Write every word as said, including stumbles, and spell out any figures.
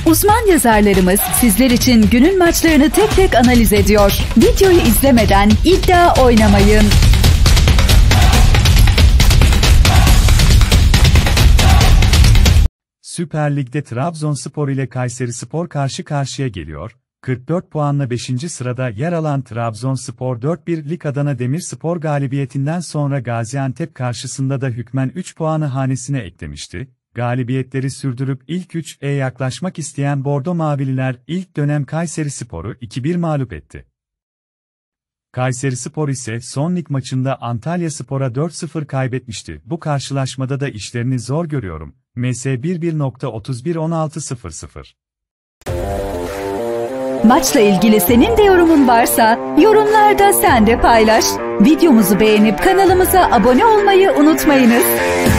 Uzman yazarlarımız sizler için günün maçlarını tek tek analiz ediyor. Videoyu izlemeden iddia oynamayın. Süper Lig'de Trabzonspor ile Kayserispor karşı karşıya geliyor. kırk dört puanla beşinci sırada yer alan Trabzonspor dört bir Lig Adana Demirspor galibiyetinden sonra Gaziantep karşısında da hükmen üç puanı hanesine eklemişti. Galibiyetleri sürdürüp ilk üçe yaklaşmak isteyen Bordo Mavililer ilk dönem Kayserispor'u iki bir mağlup etti. Kayserispor ise son lig maçında Antalyaspor'a dört sıfır kaybetmişti. Bu karşılaşmada da işlerini zor görüyorum. M S bir bir nokta otuz bir on altı sıfır sıfır. Maçla ilgili senin de yorumun varsa yorumlarda sen de paylaş. Videomuzu beğenip kanalımıza abone olmayı unutmayınız.